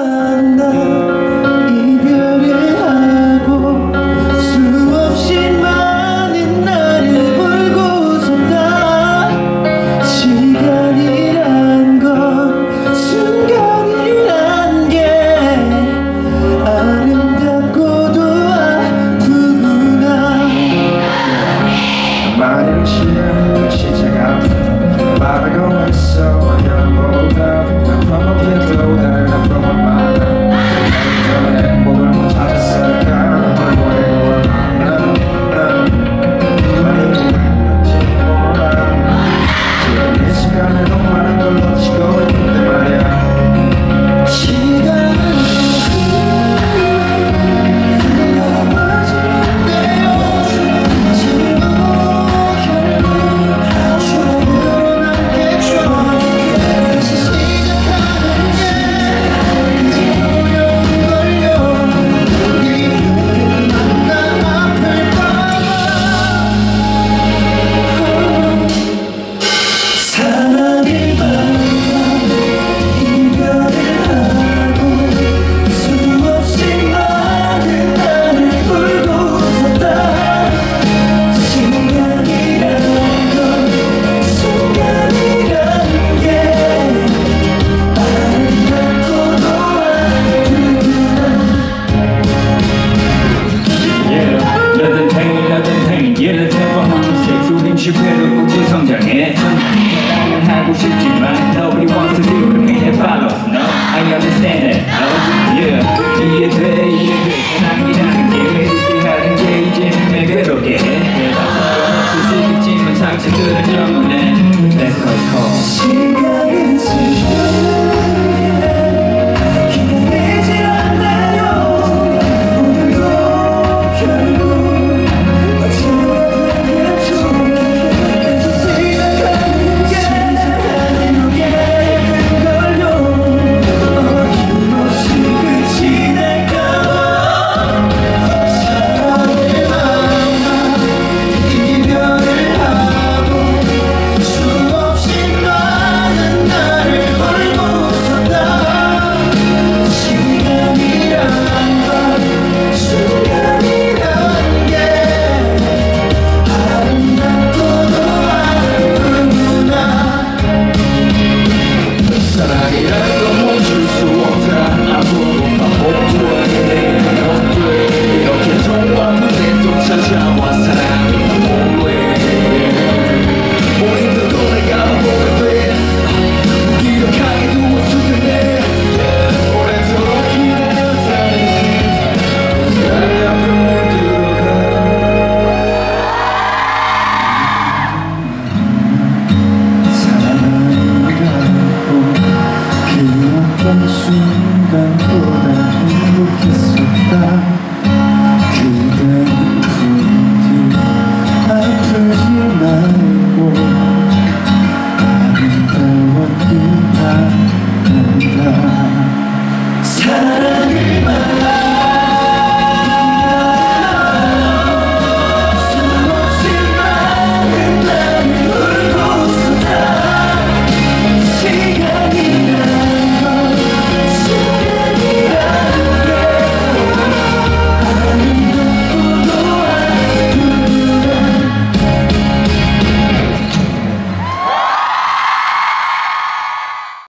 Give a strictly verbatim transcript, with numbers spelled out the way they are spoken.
만나 이별을 하고 수없이 많은 날을 울고서다. 시간이란 건 순간이란 게 아름답고도 아프구나. 말이 싫은 시체가 말하고 있어. 연보다 난 프로모트도 다른 프로모트 많아. 더 행복을 못 찾았을까. 널 보내고 나는 많이 했는지 몰라. 지금 이 시간에도 많은 걸 놓치고 있는데 말이야. 실패로 꾹꾹 성장해. 사랑을 하고 싶지만 nobody wants to do it. We have follows. No, I understand it. Oh, yeah. 이해돼, 이해돼. 사랑이라는 게 이렇게 하는 게 이제는 내 괴롭게 해. 수식이지만 상처들은 영원해. That's what it's called. 시간은 슬퍼. 순간보다 행복했었다.